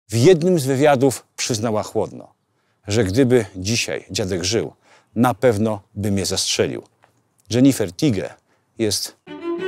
W jednym z wywiadów przyznała chłodno, że gdyby dzisiaj dziadek żył, na pewno by mnie zastrzelił. Jennifer Tighe jest...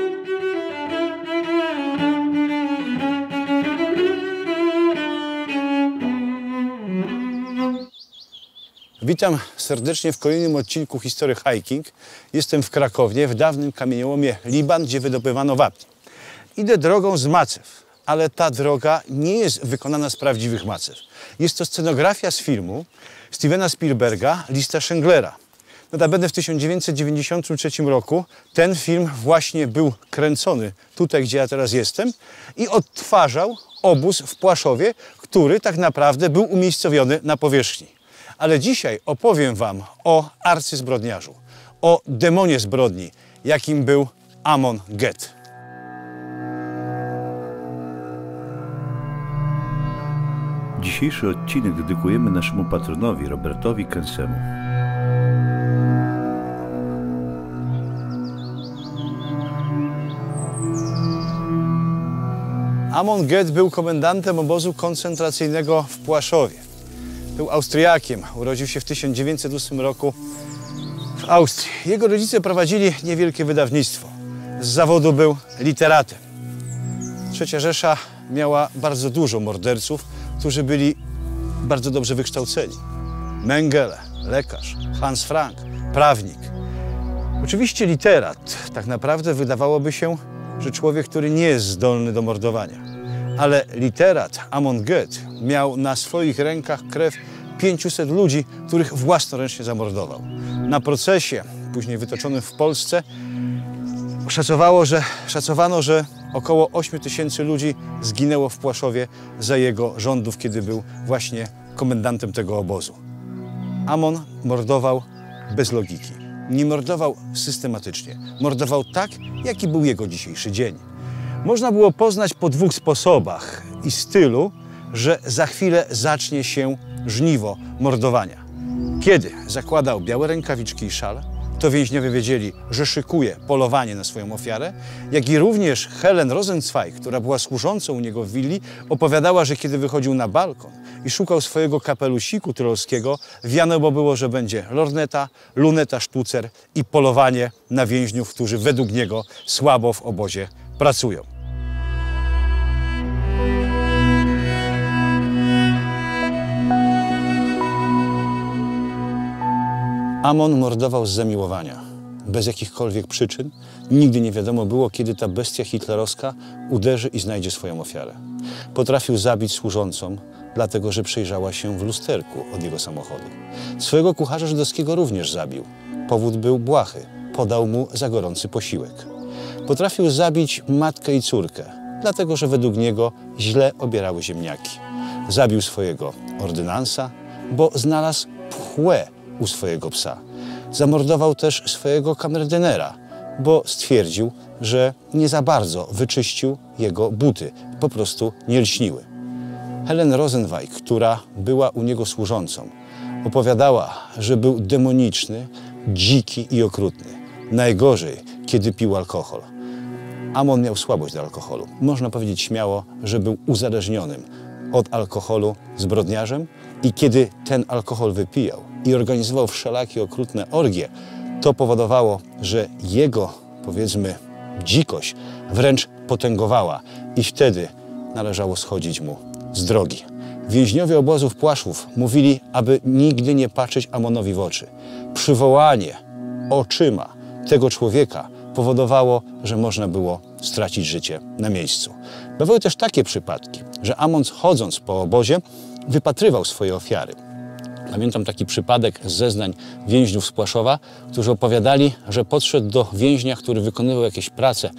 Witam serdecznie w kolejnym odcinku Historii Hiking. Jestem w Krakowie, w dawnym kamieniołomie Liban, gdzie wydobywano wapń. Idę drogą z macew, ale ta droga nie jest wykonana z prawdziwych macew. Jest to scenografia z filmu Stevena Spielberga, Lista Schindlera. Notabene w 1993 roku ten film właśnie był kręcony tutaj, gdzie ja teraz jestem i odtwarzał obóz w Płaszowie, który tak naprawdę był umiejscowiony na powierzchni. Ale dzisiaj opowiem wam o arcyzbrodniarzu, o demonie zbrodni, jakim był Amon Get. Dzisiejszy odcinek dedykujemy naszemu patronowi, Robertowi Kensemu. Amon Get był komendantem obozu koncentracyjnego w Płaszowie. Był Austriakiem, urodził się w 1908 roku w Austrii. Jego rodzice prowadzili niewielkie wydawnictwo. Z zawodu był literatem. Trzecia Rzesza miała bardzo dużo morderców, którzy byli bardzo dobrze wykształceni. Mengele, lekarz, Hans Frank, prawnik. Oczywiście literat. Tak naprawdę wydawałoby się, że człowiek, który nie jest zdolny do mordowania. Ale literat Amon Get miał na swoich rękach krew 500 ludzi, których własnoręcznie zamordował. Na procesie, później wytoczonym w Polsce, szacowano, że około 8000 ludzi zginęło w Płaszowie za jego rządów, kiedy był właśnie komendantem tego obozu. Amon mordował bez logiki. Nie mordował systematycznie. Mordował tak, jaki był jego dzisiejszy dzień. Można było poznać po dwóch sposobach i stylu, że za chwilę zacznie się żniwo mordowania. Kiedy zakładał białe rękawiczki i szal, to więźniowie wiedzieli, że szykuje polowanie na swoją ofiarę, jak i również Helen Rosenzweig, która była służącą u niego w willi, opowiadała, że kiedy wychodził na balkon i szukał swojego kapelusiku tyrolskiego, wiadomo było, że będzie lorneta, luneta, sztucer i polowanie na więźniów, którzy według niego słabo w obozie pracują. Amon mordował z zamiłowania, bez jakichkolwiek przyczyn. Nigdy nie wiadomo było, kiedy ta bestia hitlerowska uderzy i znajdzie swoją ofiarę. Potrafił zabić służącą, dlatego że przejrzała się w lusterku od jego samochodu. Swojego kucharza żydowskiego również zabił. Powód był błahy. Podał mu za gorący posiłek. Potrafił zabić matkę i córkę, dlatego że według niego źle obierały ziemniaki. Zabił swojego ordynansa, bo znalazł pchłę u swojego psa. Zamordował też swojego kamerdyner'a, bo stwierdził, że nie za bardzo wyczyścił jego buty. Po prostu nie lśniły. Helen Rosenzweig, która była u niego służącą, opowiadała, że był demoniczny, dziki i okrutny. Najgorzej, kiedy pił alkohol. Amon miał słabość do alkoholu. Można powiedzieć śmiało, że był uzależnionym od alkoholu zbrodniarzem i kiedy ten alkohol wypijał i organizował wszelakie okrutne orgie, to powodowało, że jego, powiedzmy, dzikość wręcz potęgowała i wtedy należało schodzić mu z drogi. Więźniowie obozów Płaszów mówili, aby nigdy nie patrzeć Amonowi w oczy. Przywołanie oczyma tego człowieka powodowało, że można było stracić życie na miejscu. Bywały też takie przypadki, że Amon, chodząc po obozie, wypatrywał swoje ofiary. Pamiętam taki przypadek z zeznań więźniów z Płaszowa, którzy opowiadali, że podszedł do więźnia, który wykonywał jakieś prace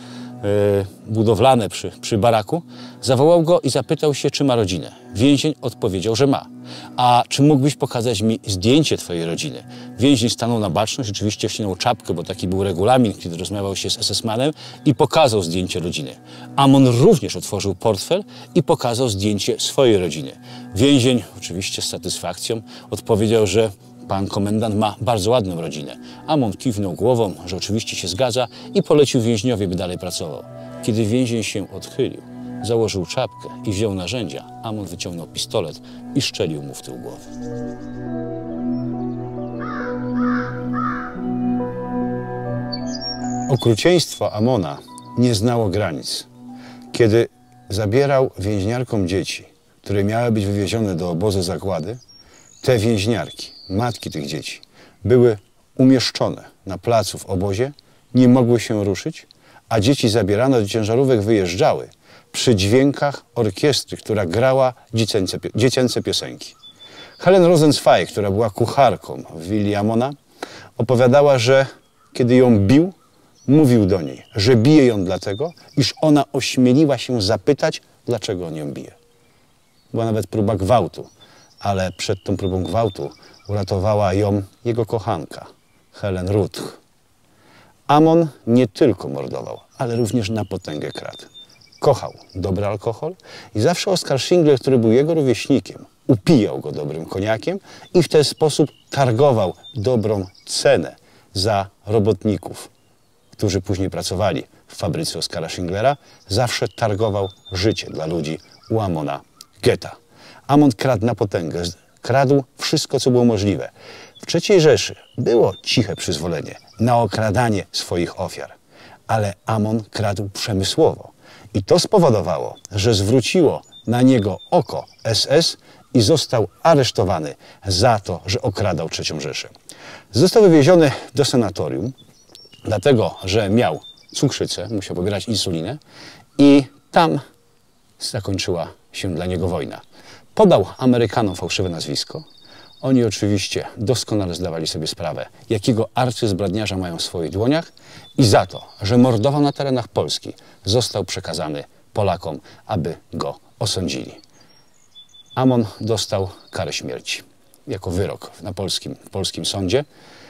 budowlane przy baraku, zawołał go i zapytał się, czy ma rodzinę. Więzień odpowiedział, że ma. A czy mógłbyś pokazać mi zdjęcie twojej rodziny? Więzień stanął na baczność, oczywiście wcinał czapkę, bo taki był regulamin, kiedy rozmawiał się z SS-manem i pokazał zdjęcie rodziny. Amon również otworzył portfel i pokazał zdjęcie swojej rodziny. Więzień, oczywiście z satysfakcją, odpowiedział, że pan komendant ma bardzo ładną rodzinę. Amon kiwnął głową, że oczywiście się zgadza i polecił więźniowi, by dalej pracował. Kiedy więzień się odchylił, Założył czapkę i wziął narzędzia. Amon wyciągnął pistolet i szczelił mu w tył głowy. Okrucieństwo Amona nie znało granic. Kiedy zabierał więźniarkom dzieci, które miały być wywiezione do obozu zagłady, te więźniarki, matki tych dzieci, były umieszczone na placu w obozie, nie mogły się ruszyć, a dzieci zabierane do ciężarówek wyjeżdżały przy dźwiękach orkiestry, która grała dziecięce piosenki. Helen Rosenzweig, która była kucharką w willi Amona, opowiadała, że kiedy ją bił, mówił do niej, że bije ją dlatego, iż ona ośmieliła się zapytać, dlaczego on ją bije. Była nawet próba gwałtu, ale przed tą próbą gwałtu uratowała ją jego kochanka, Helen Ruth. Amon nie tylko mordował, ale również na potęgę kradł. Kochał dobry alkohol i zawsze Oskar Schindler, który był jego rówieśnikiem, upijał go dobrym koniakiem i w ten sposób targował dobrą cenę za robotników, którzy później pracowali w fabryce Oskara Schindlera. Zawsze targował życie dla ludzi u Amona Goetha. Amon kradł na potęgę, kradł wszystko, co było możliwe. W III Rzeszy było ciche przyzwolenie na okradanie swoich ofiar, ale Amon kradł przemysłowo. I to spowodowało, że zwróciło na niego oko SS i został aresztowany za to, że okradał III Rzeszę. Został wywieziony do sanatorium, dlatego że miał cukrzycę, musiał pobierać insulinę i tam zakończyła się dla niego wojna. Podał Amerykanom fałszywe nazwisko. Oni oczywiście doskonale zdawali sobie sprawę, jakiego arcyzbrodniarza mają w swoich dłoniach i za to, że mordował na terenach Polski, został przekazany Polakom, aby go osądzili. Amon dostał karę śmierci jako wyrok w polskim sądzie.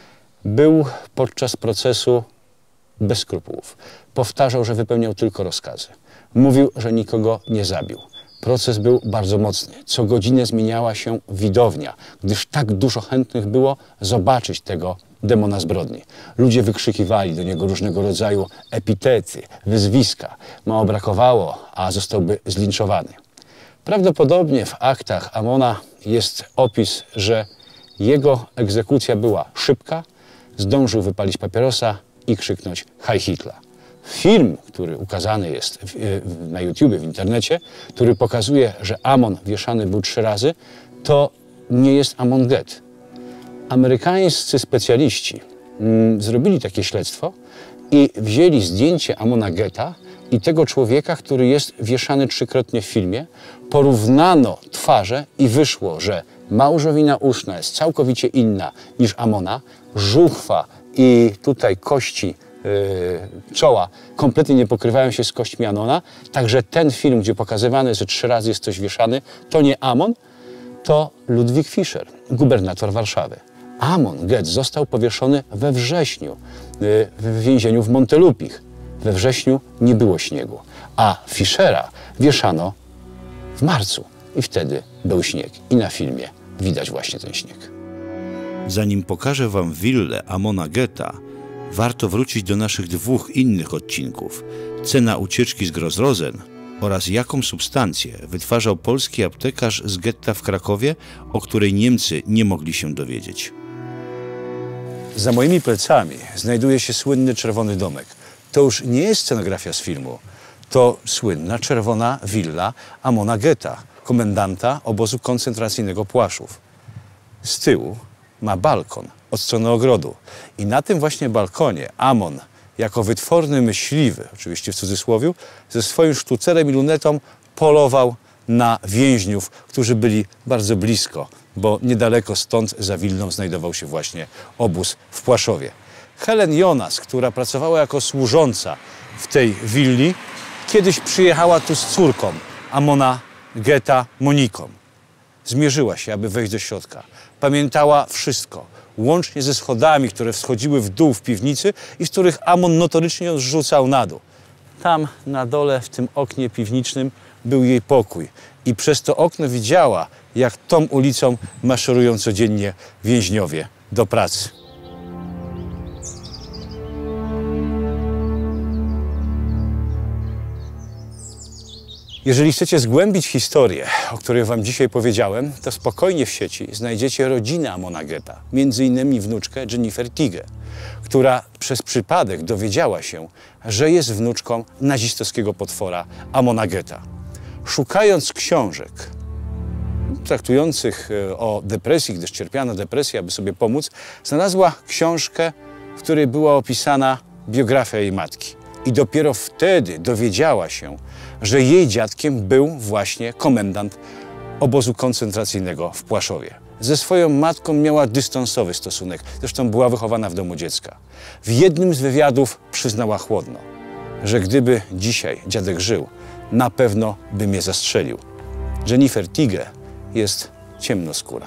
Był podczas procesu bez skrupułów. Powtarzał, że wypełniał tylko rozkazy. Mówił, że nikogo nie zabił. Proces był bardzo mocny. Co godzinę zmieniała się widownia, gdyż tak dużo chętnych było zobaczyć tego demona zbrodni. Ludzie wykrzykiwali do niego różnego rodzaju epitety, wyzwiska. Mało brakowało, a zostałby zlinczowany. Prawdopodobnie w aktach Amona jest opis, że jego egzekucja była szybka, zdążył wypalić papierosa i krzyknąć „Heil Hitler”. Film, który ukazany jest na YouTubie, w internecie, który pokazuje, że Amon wieszany był 3 razy, to nie jest Amon Goethe. Amerykańscy specjaliści zrobili takie śledztwo i wzięli zdjęcie Amona Goetha i tego człowieka, który jest wieszany 3-krotnie w filmie. Porównano twarze i wyszło, że małżowina uszna jest całkowicie inna niż Amona, żuchwa i tutaj kości czoła kompletnie nie pokrywają się z kośćmi Amona. Także ten film, gdzie pokazywane, że 3 razy jest ktoś wieszany, to nie Amon, to Ludwik Fischer, gubernator Warszawy. Amon Goethe został powieszony we wrześniu w więzieniu w Montelupich. We wrześniu nie było śniegu, a Fischera wieszano w marcu i wtedy był śnieg. I na filmie widać właśnie ten śnieg. Zanim pokażę wam willę Amona Goetha, warto wrócić do naszych 2 innych odcinków. Cena ucieczki z Gross-Rosen oraz jaką substancję wytwarzał polski aptekarz z getta w Krakowie, o której Niemcy nie mogli się dowiedzieć. Za moimi plecami znajduje się słynny czerwony domek. To już nie jest scenografia z filmu. To słynna czerwona willa Amona Goetha, komendanta obozu koncentracyjnego Płaszów. Z tyłu ma balkon od strony ogrodu. I na tym właśnie balkonie Amon, jako wytworny myśliwy, oczywiście w cudzysłowie, ze swoim sztucerem i lunetą polował na więźniów, którzy byli bardzo blisko, bo niedaleko stąd za willą znajdował się właśnie obóz w Płaszowie. Helen Jonas, która pracowała jako służąca w tej willi, kiedyś przyjechała tu z córką Amona Goetha, Moniką. Zmierzyła się, aby wejść do środka. Pamiętała wszystko, łącznie ze schodami, które wschodziły w dół w piwnicy i z których Amon notorycznie ją zrzucał na dół. Tam na dole, w tym oknie piwniczym, był jej pokój. I przez to okno widziała, jak tą ulicą maszerują codziennie więźniowie do pracy. Jeżeli chcecie zgłębić historię, o której wam dzisiaj powiedziałem, to spokojnie w sieci znajdziecie rodzinę Amona Goetha, między innymi wnuczkę Jennifer Tighe, która przez przypadek dowiedziała się, że jest wnuczką nazistowskiego potwora Amona Goetha. Szukając książek traktujących o depresji, gdyż cierpiała na depresję, aby sobie pomóc, znalazła książkę, w której była opisana biografia jej matki. I dopiero wtedy dowiedziała się, że jej dziadkiem był właśnie komendant obozu koncentracyjnego w Płaszowie. Ze swoją matką miała dystansowy stosunek, zresztą była wychowana w domu dziecka. W jednym z wywiadów przyznała chłodno, że gdyby dzisiaj dziadek żył, na pewno by mnie zastrzelił. Jennifer Tighe jest ciemnoskóra.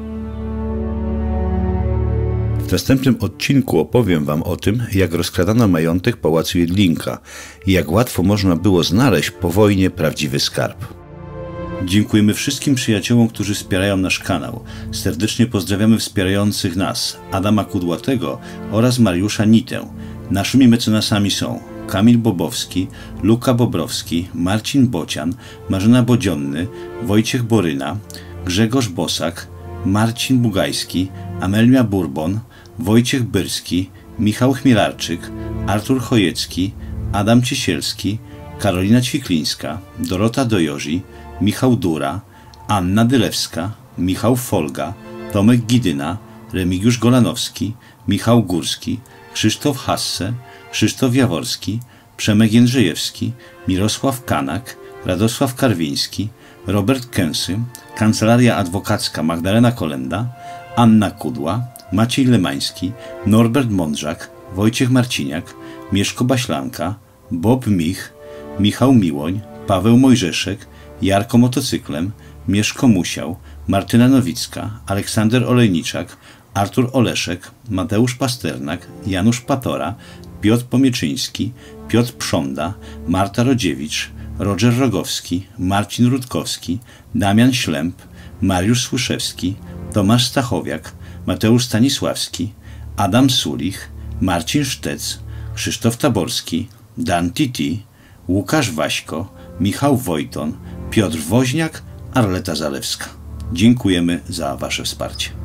W następnym odcinku opowiem wam o tym, jak rozkradano majątek pałacu Jedlinka i jak łatwo można było znaleźć po wojnie prawdziwy skarb. Dziękujemy wszystkim przyjaciołom, którzy wspierają nasz kanał. Serdecznie pozdrawiamy wspierających nas Adama Kudłatego oraz Mariusza Nitę. Naszymi mecenasami są Kamil Bobowski, Luka Bobrowski, Marcin Bocian, Marzena Bodzionny, Wojciech Boryna, Grzegorz Bosak, Marcin Bugajski, Amelia Bourbon, Wojciech Byrski, Michał Chmielarczyk, Artur Chojecki, Adam Ciesielski, Karolina Ćwiklińska, Dorota Dojozi, Michał Dura, Anna Dylewska, Michał Folga, Tomek Gidyna, Remigiusz Golanowski, Michał Górski, Krzysztof Hasse, Krzysztof Jaworski, Przemek Jędrzejewski, Mirosław Kanak, Radosław Karwiński, Robert Kęsy, Kancelaria Adwokacka Magdalena Kolenda, Anna Kudła, Maciej Lemański, Norbert Mądrzak, Wojciech Marciniak, Mieszko Baślanka, Bob Mich, Michał Miłoń, Paweł Mojżeszek, Jarko Motocyklem, Mieszko Musiał, Martyna Nowicka, Aleksander Olejniczak, Artur Oleszek, Mateusz Pasternak, Janusz Patora, Piotr Pomieczyński, Piotr Prząda, Marta Rodziewicz, Roger Rogowski, Marcin Rutkowski, Damian Ślęp, Mariusz Słyszewski, Tomasz Stachowiak, Mateusz Stanisławski, Adam Sulich, Marcin Sztec, Krzysztof Taborski, Dan Titi, Łukasz Waśko, Michał Wojton, Piotr Woźniak, Arleta Zalewska. Dziękujemy za wasze wsparcie.